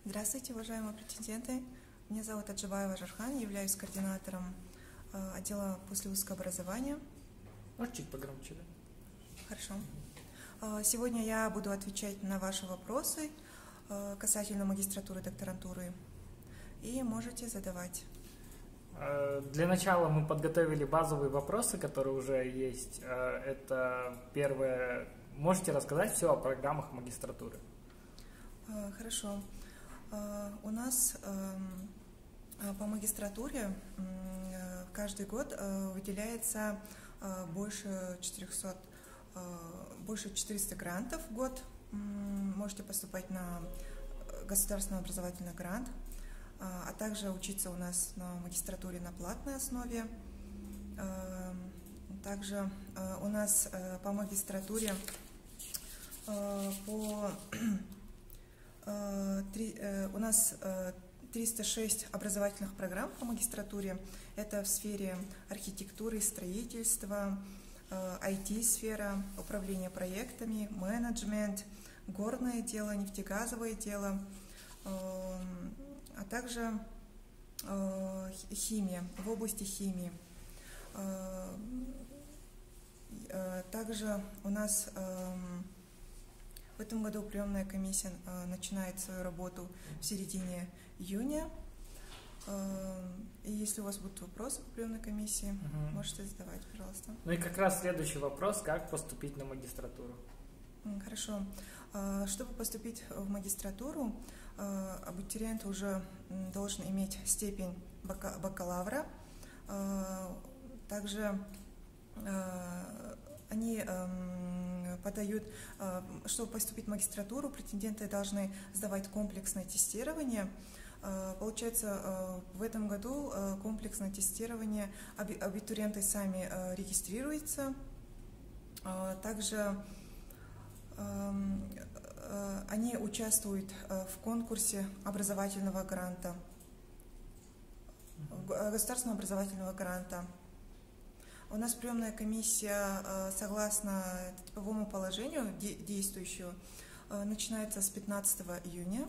Здравствуйте, уважаемые претенденты. Меня зовут Аджибаева Жархан, являюсь координатором отдела послевузского образования. Может, чуть погромче, да? Хорошо. Сегодня я буду отвечать на ваши вопросы касательно магистратуры и докторантуры. И можете задавать. Для начала мы подготовили базовые вопросы, которые уже есть. Это первое. Можете рассказать все о программах магистратуры? Хорошо. У нас по магистратуре каждый год выделяется больше 400 грантов в год. Можете поступать на государственный образовательный грант, а также учиться у нас на магистратуре на платной основе. Также у нас по магистратуре у нас 306 образовательных программ по магистратуре. Это в сфере архитектуры, строительства, IT-сфера, управление проектами, менеджмент, горное дело, нефтегазовое дело, а также химия, в области химии. Также у нас в этом году приемная комиссия начинает свою работу в середине июня. И если у вас будут вопросы по приемной комиссии, можете задавать, пожалуйста. Ну и как раз следующий вопрос, как поступить на магистратуру? Хорошо. Чтобы поступить в магистратуру, абитуриент уже должен иметь степень бакалавра. Также они подают, чтобы поступить в магистратуру, претенденты должны сдавать комплексное тестирование. Получается, в этом году комплексное тестирование абитуриенты сами регистрируются. Также они участвуют в конкурсе образовательного гранта, государственного образовательного гранта. У нас приемная комиссия, согласно типовому положению действующему, начинается с 15 июня.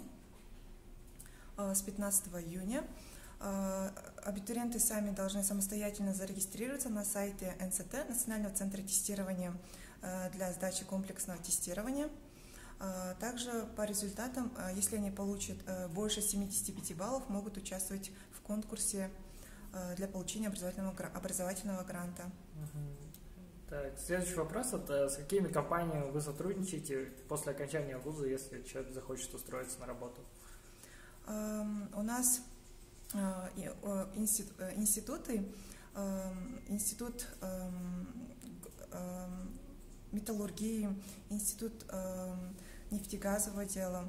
Абитуриенты сами должны самостоятельно зарегистрироваться на сайте НЦТ, Национального центра тестирования, для сдачи комплексного тестирования. Также по результатам, если они получат больше 75 баллов, могут участвовать в конкурсе для получения образовательного гранта. Так, следующий вопрос – это с какими компаниями вы сотрудничаете после окончания вуза, если человек захочет устроиться на работу? У нас институты, институт металлургии, институт нефтегазового дела.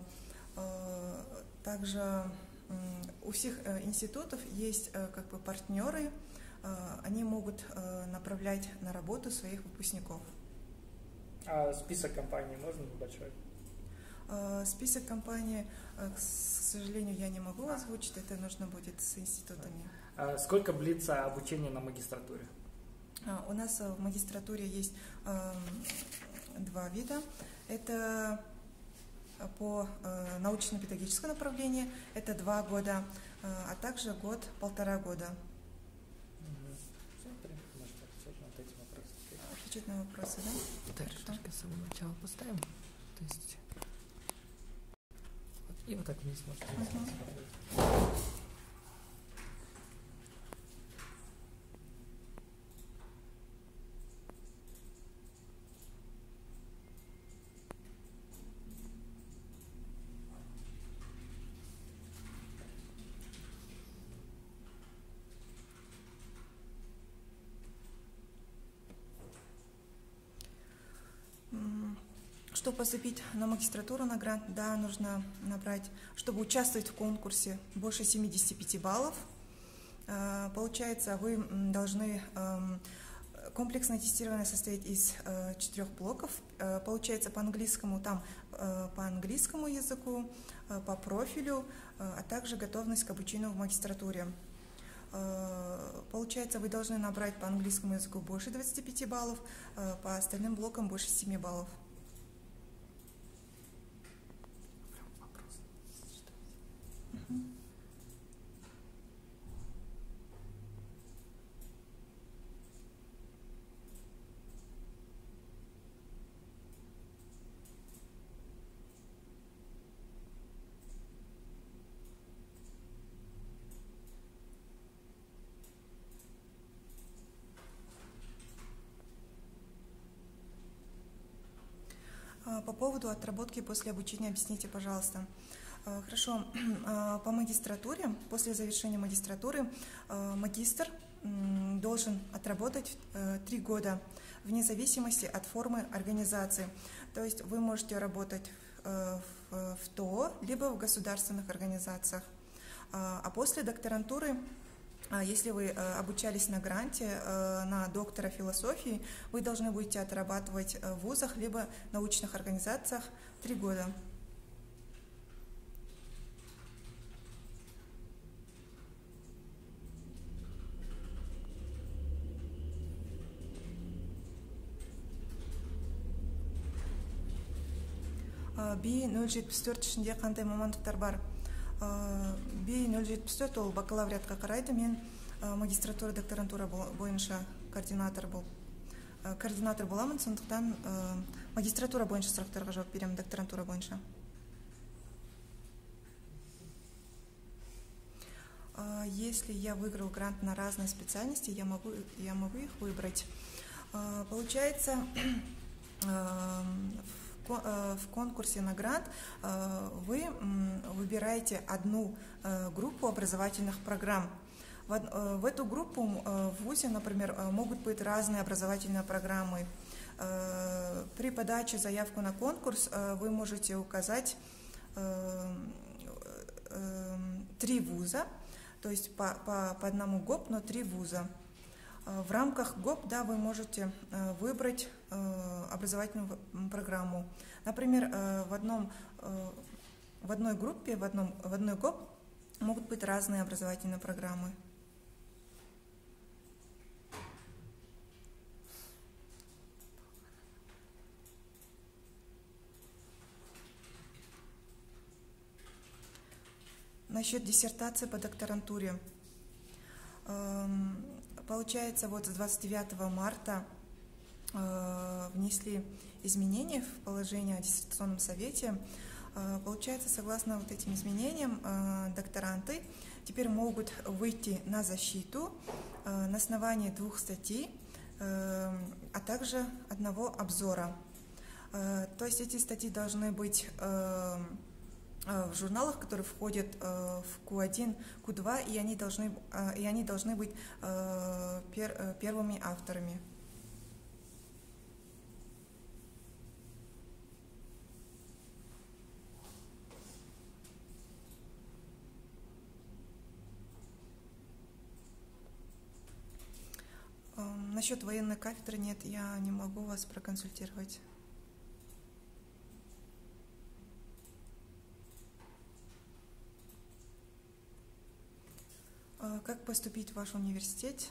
Также у всех институтов есть как бы партнеры, они могут направлять на работу своих выпускников. А список компаний можно небольшой? Список компаний, к сожалению, я не могу озвучить, это нужно будет с институтами. Сколько длится обучение на магистратуре? У нас в магистратуре есть два вида. Это по научно-педагогическому направлению, это 2 года, а также год-полтора года. Отвечать на вопросы, да? Так, только с самого начала поставим. То есть... И вот так вниз можете смотреть. Чтобы поступить на магистратуру на грант, да, нужно набрать, чтобы участвовать в конкурсе, больше 75 баллов. Получается, вы должны... Комплексное тестирование состоит из 4 блоков. Получается, по английскому, там по английскому языку, по профилю, а также готовность к обучению в магистратуре. Получается, вы должны набрать по английскому языку больше 25 баллов, по остальным блокам больше 7 баллов. По поводу отработки после обучения объясните, пожалуйста. Хорошо, по магистратуре, после завершения магистратуры, магистр должен отработать 3 года вне зависимости от формы организации. То есть вы можете работать в ТО, либо в государственных организациях. А после докторантуры, если вы обучались на гранте на доктора философии, вы должны будете отрабатывать в вузах либо научных организациях 3 года. B074 ішінде қандай мамандықтар бар? B074 ол бакалавриатқа қарайды. Мен магистратура, докторантура бойынша координатор боламын, сондықтан магистратура бойынша сұрақтарға жауап беремін, докторантура бойынша. Если я выиграл грант на разные специальности, я могу их выбрать. Получается, в конкурсе на грант вы выбираете одну группу образовательных программ. В эту группу в ВУЗе, например, могут быть разные образовательные программы. При подаче заявку на конкурс вы можете указать 3 вуза, то есть по одному ГОП, но 3 вуза. В рамках ГОП, да, вы можете выбрать образовательную программу. Например, в одной группе, в одной ГОП могут быть разные образовательные программы. Насчет диссертации по докторантуре. Получается, вот с 29 марта внесли изменения в положение о диссертационном совете. Получается, согласно вот этим изменениям, докторанты теперь могут выйти на защиту на основании 2 статей, а также 1 обзора. То есть эти статьи должны быть в журналах, которые входят в Q1, Q2, и они должны быть первыми авторами. Насчет военной кафедры нет, я не могу вас проконсультировать. Как поступить в ваш университет?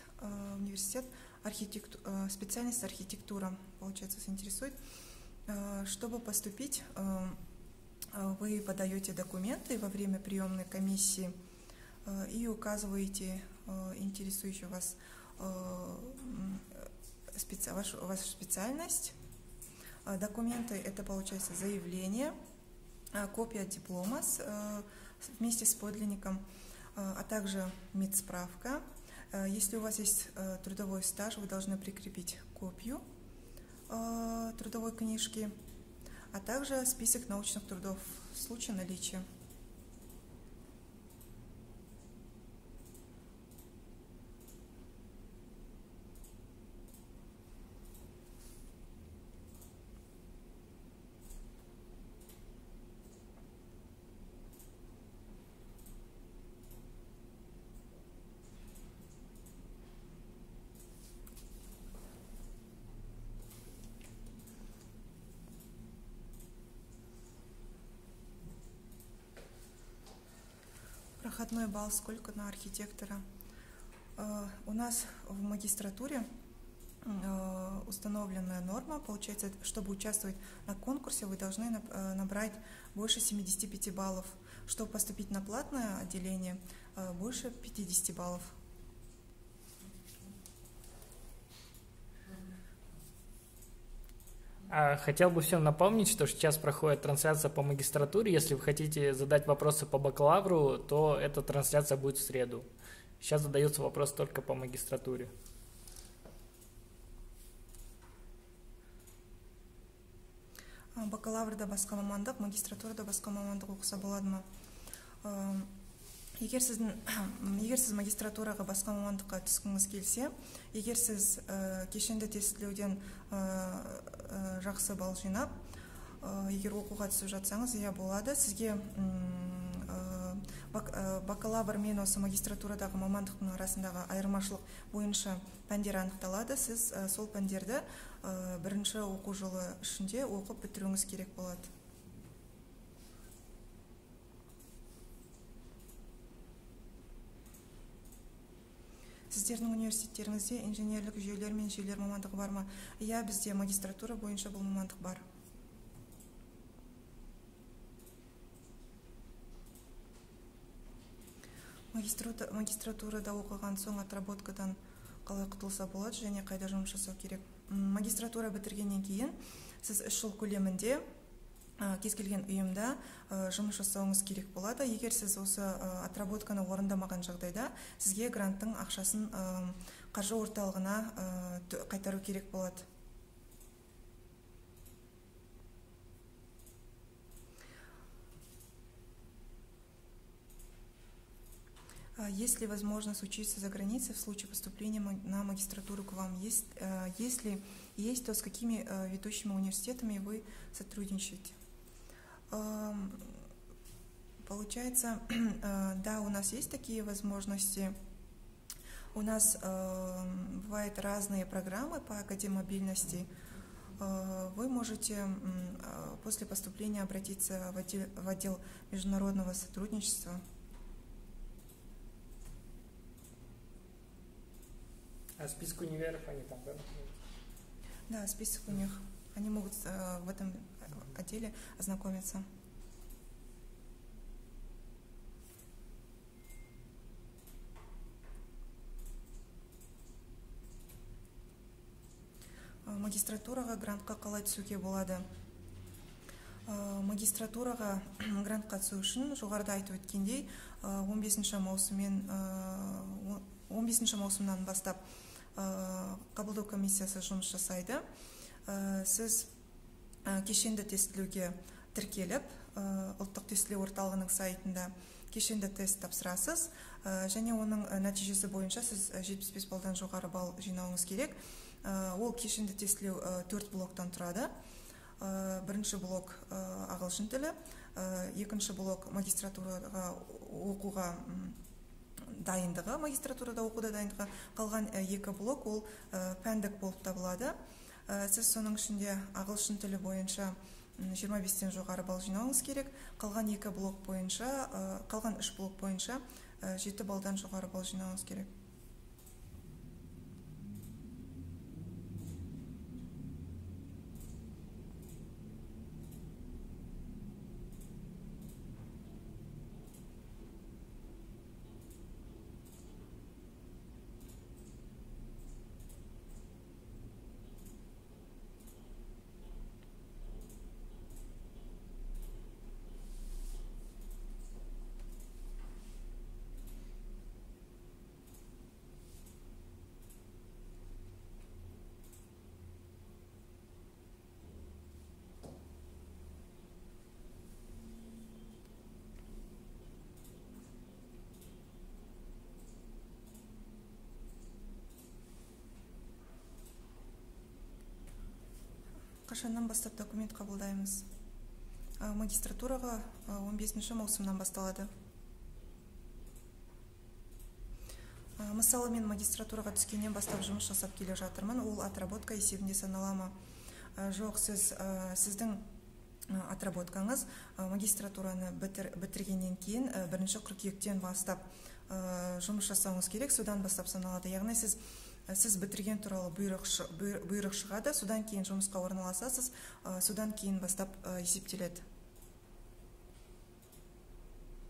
Специальность архитектура, получается, вас интересует. Чтобы поступить, вы подаете документы во время приемной комиссии и указываете интересующую вас вашу специальность. Документы — это, получается, заявление, копия диплома вместе с подлинником, а также медсправка. Если у вас есть трудовой стаж, вы должны прикрепить копию трудовой книжки, а также список научных трудов в случае наличия. Проходной балл сколько на архитектора? У нас в магистратуре установленная норма, получается, чтобы участвовать на конкурсе, вы должны набрать больше 75 баллов. Чтобы поступить на платное отделение, больше 50 баллов. Хотел бы всем напомнить, что сейчас проходит трансляция по магистратуре. Если вы хотите задать вопросы по бакалавру, то эта трансляция будет в среду. Сейчас задается вопрос только по магистратуре. Бакалаврда басқа мамандық, магистратурада басқа мамандық оқыса болады ма? Егер сіз магистратураға басқа мамандыққа түскіңіз келсе, егер сіз кешенді тестілеуден жақсы балл жинап, егер оқуға түсіп жатсаңыз, болады. Сізге бакалавр мен осы магистратурадағы мамандықтың арасындағы айырмашылық бойынша пәндер анықталады. Сіз сол пәндерді бірінші оқу жылы ішінде оқып бітіруіңіз керек болады. Сіздердің университеттеріңізде инженерлік жүйелер мен жүйелер мамандығы бар ма? Иә, бізде магистратура бойынша бұл мамандық бар. Магистратурада оқыған соң отработкадан қалай құтылса болады және қайда жұмыс жасау керек? Магистратура бітіргеннен кейін сіз 3 жыл көлемінде кез келген ұйымда жұмыс жасауыңыз керек болады. Егер сіз осы отработканы орындамаған жағдайда, сізге гранттың ақшасын қаржы орталығына қайтару керек болады. Есть ли возможность учиться за границей в случае поступления на магистратуру к вам? Если есть, то с какими ведущими университетами вы сотрудничаете? Получается, да, у нас есть такие возможности. У нас бывают разные программы по академмобильности. Вы можете после поступления обратиться в отдел международного сотрудничества. А список универов они там, да? Да, список у них. Они могут в этом отделе ознакомиться. Магистратураға грантқа қалай түсуге болады? Магистратураға грантқа түсу үшін жоғарыда айтып өткендей 15 маусымнан бастап қабылдау комиссиясы жұмыс жасайды. Сіз кешенді тестілеуге тіркеліп, ұлттық тестілеу орталығының сайтында кешенді тест тапсырасыз, және оның нәтижесі бойынша сіз 75 балдан жоғары балл жинауыңыз керек. Ол кешенді тестілеу 4 блоктан тұрады. Бірінші блок ағылшын тілі, екінші блок магистратураға оқуға дайындығы, магистратурада оқуда дайындығы, қалған 2 блок ол пәндік болып табылады. Сіз соның ішінде ағылшын тілі бойынша 25-тен жоғары балл жинауыңыз керек. Қалған 3 блок бойынша 7 балдан жоғары балл жинауыңыз керек. Қашаннан бастап документ қабылдаймыз? Магистратураға 15 маусымнан басталады. Мысалы, мен магистратураға түскеннен бастап жұмыс жасап келе жатырмын. Ол отработка есебінде саналама. Жоқ, сіздің отработкаңыз магистратураны бітіргеннен кейін 1 қыркүйектен бастап жұмыс жасауыңыз керек, содан бастап саналады. Яғни сіз бітірген туралы бұйрық шығады, содан кейін жұмысқа орналасасыз, содан кейін бастап есептеледі.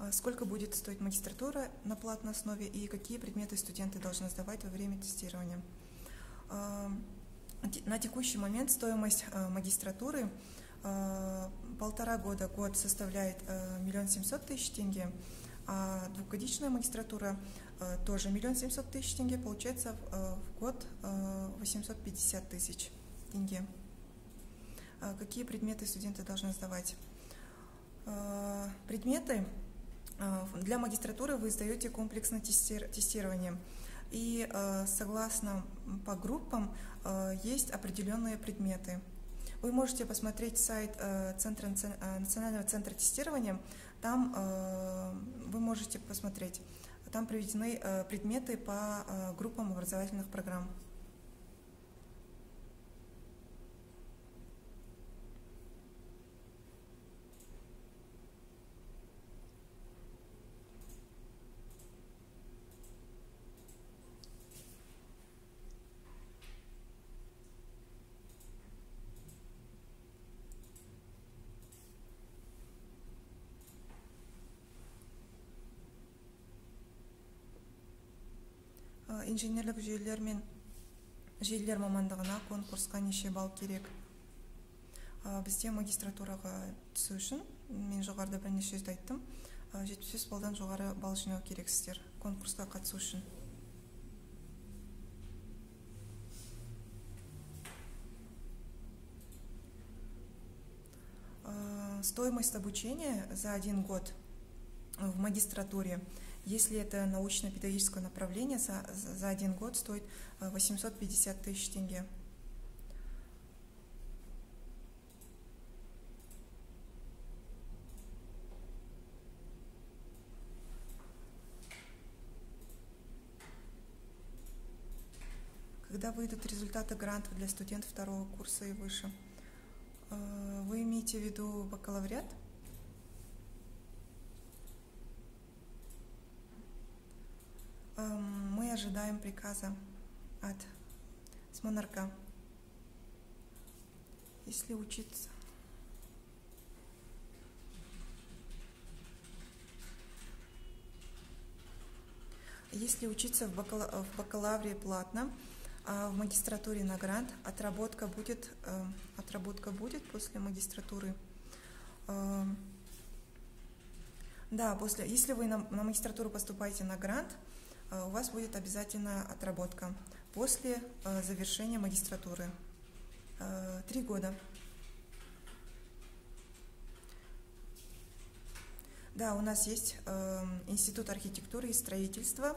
Сколько будет стоить магистратура на платной основе и какие предметы студенты должны сдавать во время тестирования? На текущий момент стоимость магистратуры 1,5 года, год составляет 1 700 000 тенге, а двухгодичная магистратура тоже 1 700 000 тенге, получается в год 850 000 тенге. Какие предметы студенты должны сдавать? Предметы для магистратуры вы сдаете комплексное тестирование. И согласно по группам есть определенные предметы. Вы можете посмотреть сайт Национального центра тестирования, там вы можете посмотреть, там приведены предметы по группам образовательных программ. Инженерлік жүйелер мен желілер мамандығына конкурсқа неше балл керек? Бізде магистратураға түсу үшін, мен жоғарыда бірнеше рет айттым, 75 балдан жоғары балл жинау керексіздер конкурсқа қатысу үшін. Стоимость обучения за 1 год в магистратуре, если это научно-педагогическое направление, за 1 год стоит 850 000 тенге. Когда выйдут результаты грантов для студентов 2-го курса и выше? Вы имеете в виду бакалавриат? Мы ожидаем приказа от Смонарка. Если учиться в бакалаврии платно, а в магистратуре на грант, отработка будет после магистратуры. Да, если вы на магистратуру поступаете на грант, у вас будет обязательно отработка после завершения магистратуры. 3 года. Да, у нас есть Институт архитектуры и строительства.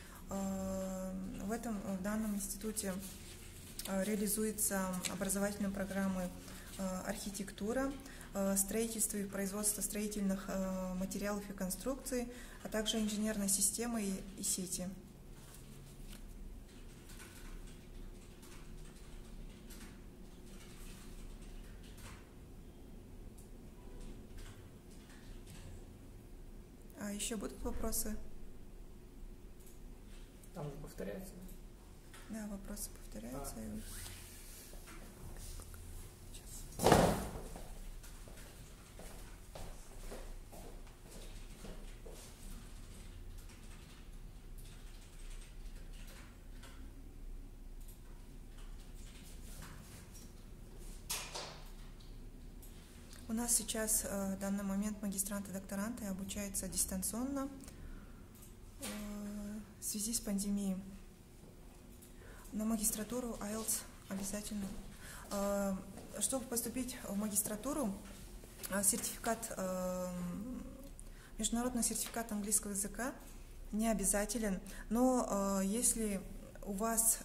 В данном институте реализуются образовательные программы архитектура, строительство и производство строительных материалов и конструкций, а также инженерной системы и сети. А еще будут вопросы? Там же повторяется. Да, вопросы повторяются. У нас сейчас в данный момент магистранты-докторанты обучаются дистанционно в связи с пандемией. На магистратуру IELTS обязательно. Чтобы поступить в магистратуру, международный сертификат английского языка не обязателен, но если у вас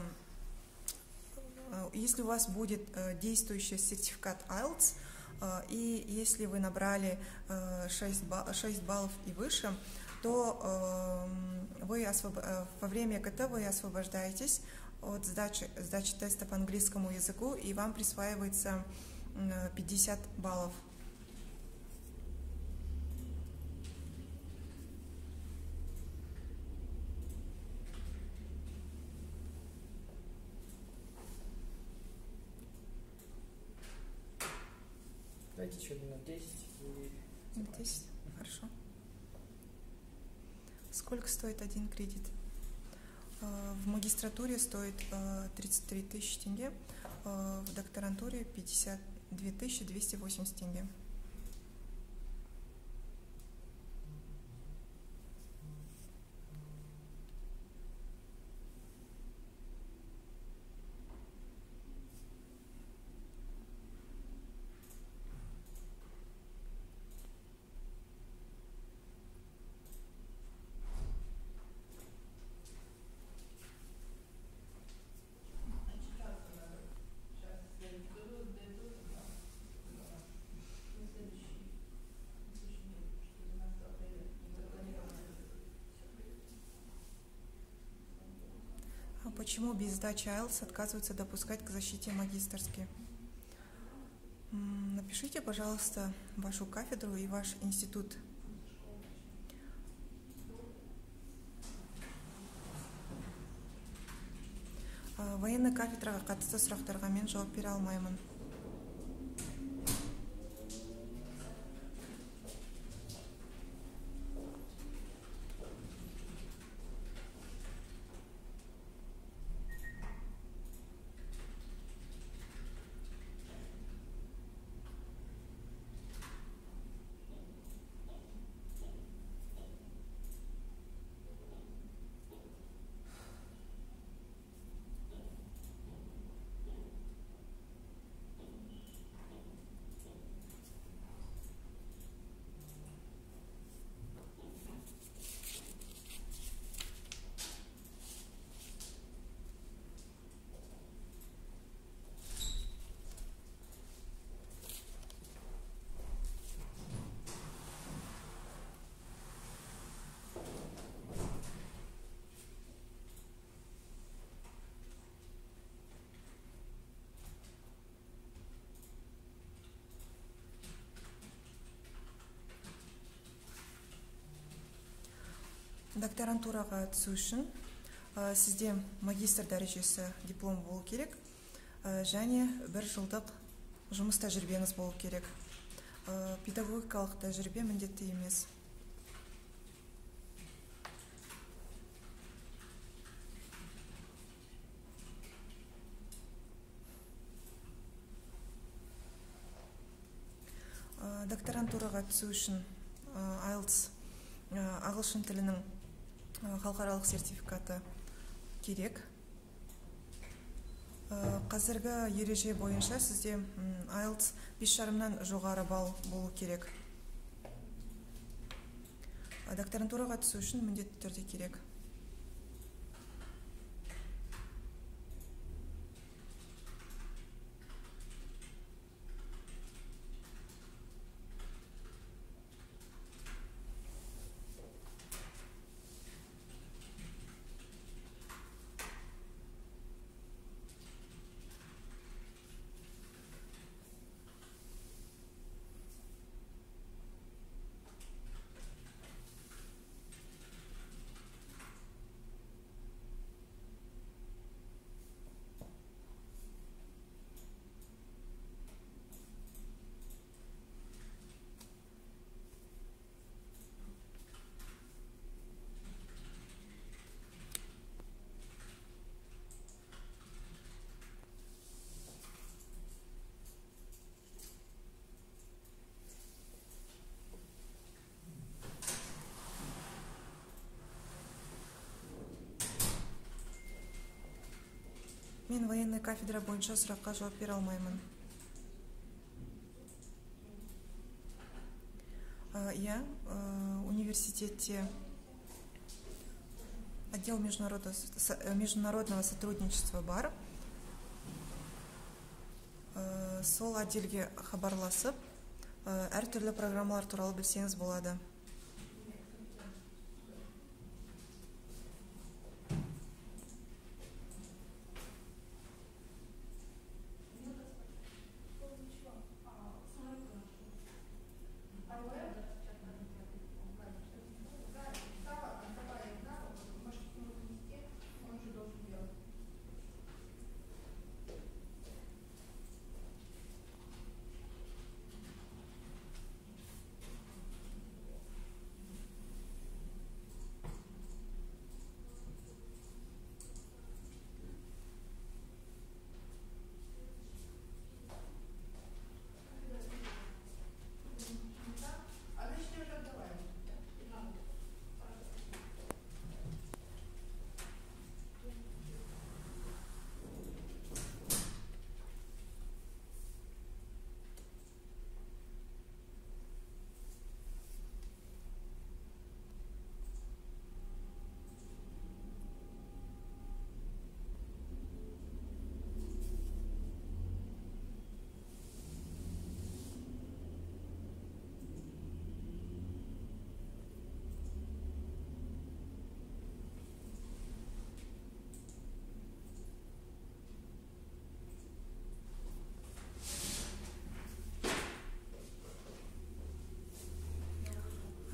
будет действующий сертификат IELTS, и если вы набрали 6 баллов и выше, то во время КТ вы освобождаетесь от сдачи теста по английскому языку, и вам присваивается 50 баллов. Давайте еще минут 10. 10, хорошо. Сколько стоит один кредит? В магистратуре стоит 33 тысячи тенге, в докторантуре 52 280 тенге. Почему без сдачи IELTS отказываются допускать к защите магистерски? Напишите, пожалуйста, вашу кафедру и ваш институт. Военный кафедраға қатысты сұрақтарға мен жауап бере алмаймын. Докторантураға түсу үшін сізде магистр дәрежесі диплом болу керек және 1 жылдық жұмыс тәжірибеңіз болу керек. Педагогикалық тәжірибе міндетті емес. Докторантураға түсу үшін IELTS ағылшын тілінің халықаралық сертификаты керек. Қазіргі ереже бойынша сізде IELTS 5,5-нан жоғары балл болу керек. Докторантураға түсу үшін міндетті түрде керек. Мен военный кафедра бойынша сұраққа жауап бере алмаймын. Университетте отдел международного сотрудничества бар. Сол отделге хабарласып, әртүрлі программалар туралы білсеңіз болады.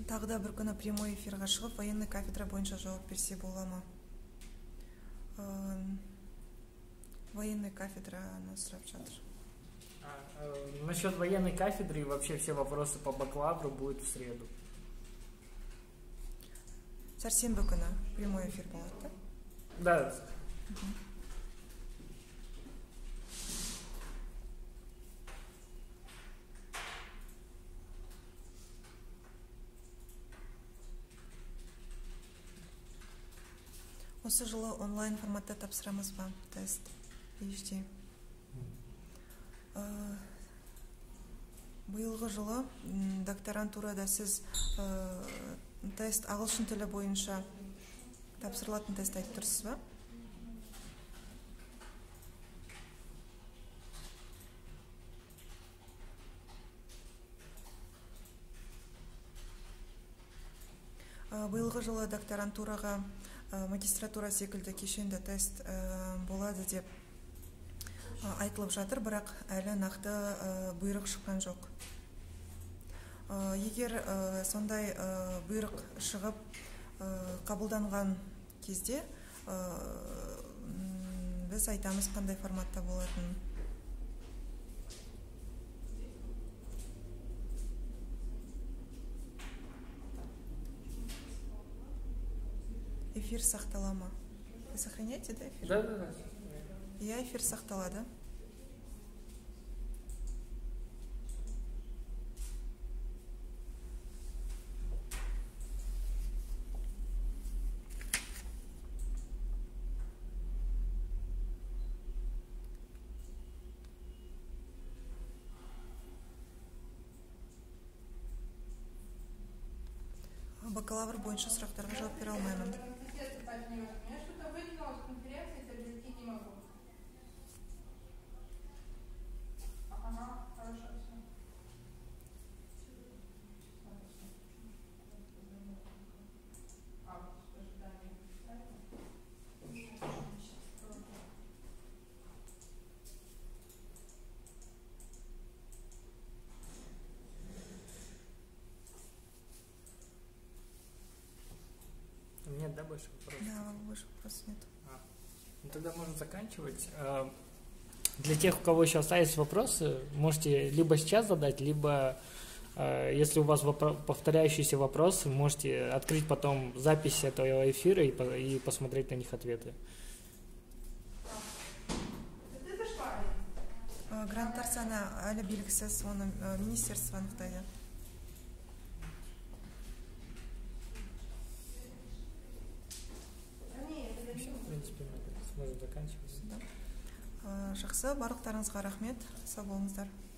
Тағы да бір күні прямой эфирға шығып, военный кафедра бойынша жауап берсе бола ма? Военный кафедраны сұрап жатыр. Насчет военной кафедры и вообще все вопросы по бакалавру будут в среду. Сәрсенбі күні прямой эфир болады, да? Да. Осы жылы онлайн форматта тапсырамыз ба тест? PhD. Биылғы жылы докторантурада сіз тест ағылшын тілі бойынша тапсырылатын тест айтып тұрсыз ба? Биылғы жылы докторантураға магистратура секілді кешенді тест болады деп айтылып жатыр, бірақ әлі нақты бұйрық шыққан жоқ. Егер сондай бұйрық шығып қабылданған кезде біз айтамыз қандай форматта болатынын. Эфир сақтала ма? Вы сохраняете, да, эфир? Да. Я эфир сақталады. Бакалавр бойынша сұрақтарға жауап бере алмаймын. Нет, да, больше вопросов? Да, больше вопросов нет. Ну, тогда можно заканчивать. Для тех, у кого еще остались вопросы, можете либо сейчас задать, либо, если у вас повторяющиеся вопросы, можете открыть потом запись этого эфира и посмотреть на них ответы. Гранттар саны әлі белгісіз, оны министерство анықтайды. В принципе, мы можем заканчивать. Жақсы, барлықтарыңызға рахмет, сау болыңыздар.